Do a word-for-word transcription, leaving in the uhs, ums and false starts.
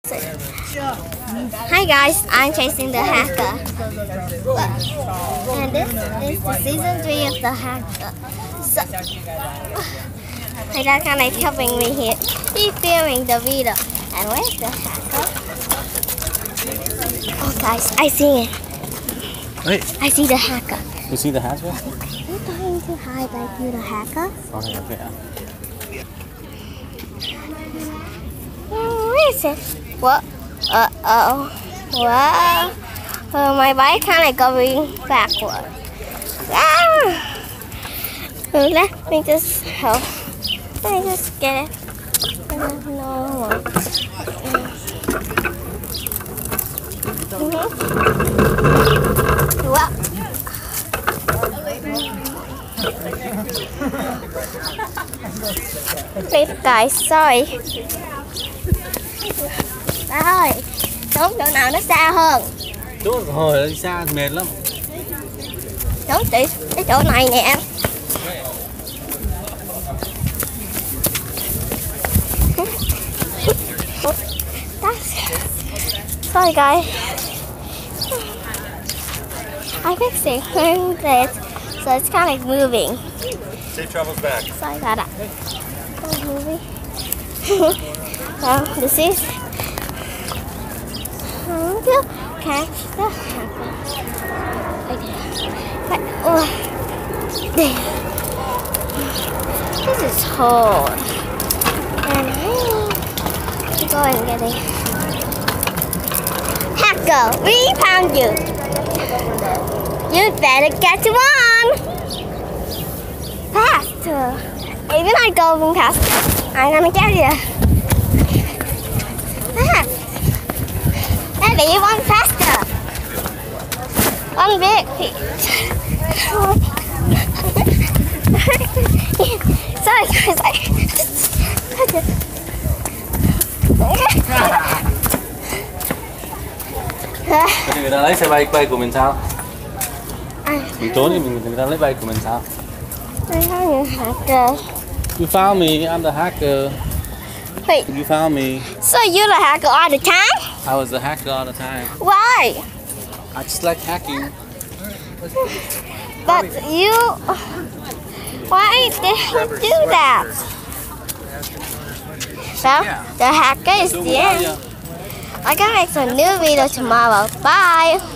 Hi guys, I'm chasing the hacker. And this is the season three of the hacker. So, my dad kind of helping me here. He's filming the video. And where's the hacker? Oh guys, I see it. Wait. I see the hacker. You see the hacker? Are you trying to hide like you the hacker? Okay, okay. Where is it? What? Uh oh. Wow. Uh, my bike kind of going backward. Ah! Uh, let me just help. Let me just get it. No. Mm-hmm. Wow. Wait guys, sorry. Rồi, đúng chỗ nào nó xa hơn? Chỗ hồi đi xa mệt lắm. Đúng chị, cái chỗ này nè em. Sorry guys. I fixed it it, so it's kind of moving. Safe travels back. Sorry about that. It's moving. So this is how to catch the hacker. But oh, there. This is hard, and I need to go and get it. Hacker, we found you. You better catch one. Faster. Even I go faster, I'm gonna get you. Fast. Maybe one faster. One big piece. Sorry guys, I Thì người ta lấy xe bay bay của mình sao? Mình trốn thì mình người ta lấy bay của mình sao? I found you, hacker. You found me. I'm the hacker. Wait. You found me. So you're the hacker all the time? I was the hacker all the time. Why? I just like hacking. But you, why did you do that? Well, the hacker is the end. I'm gonna make some new video tomorrow. Bye.